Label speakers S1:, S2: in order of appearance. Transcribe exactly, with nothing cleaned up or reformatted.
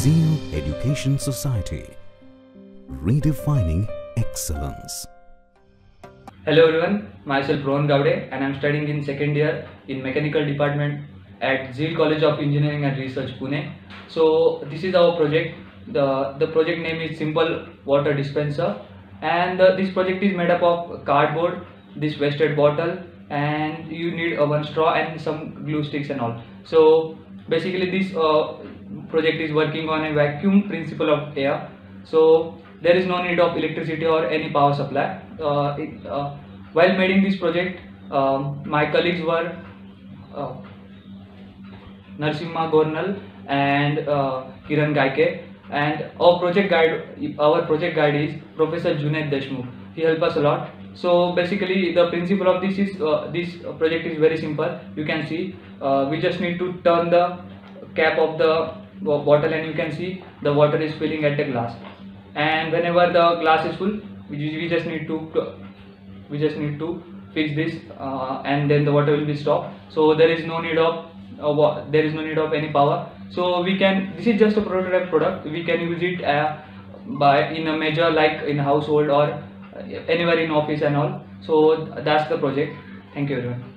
S1: Zeal Education Society, redefining excellence.
S2: Hello everyone, myself Rohan Gowde and I am studying in second year in mechanical department at Zeal College of Engineering and Research, Pune. So this is our project. The, the project name is Simple Water Dispenser, and uh, this project is made up of cardboard, this wasted bottle, and you need uh, one straw and some glue sticks and all. So basically this uh, project is working on a vacuum principle of air. So there is no need of electricity or any power supply. Uh, it, uh, while making this project, um, my colleagues were uh, Narsimha Gornal and uh, Kiran Gaike, and our project guide, our project guide is Professor Junaid Deshmukh. He helped us a lot. So basically, the principle of this is uh, this project is very simple. You can see uh, we just need to turn the cap of the bottle, and you can see the water is filling at the glass. And whenever the glass is full, we, we just need to we just need to fix this, uh, and then the water will be stopped. So there is no need of uh, there is no need of any power. So we can, this is just a prototype product. We can use it uh, by in a major, like in household or anywhere in office and all. So that's the project. Thank you everyone.